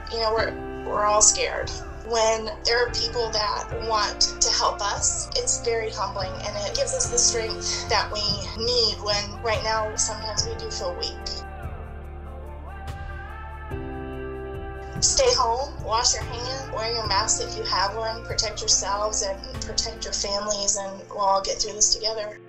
You know, we're all scared. When there are people that want to help us, it's very humbling, and it gives us the strength that we need when right now sometimes we do feel weak. Stay home, wash your hands, wear your mask if you have one, protect yourselves and protect your families, and we'll all get through this together.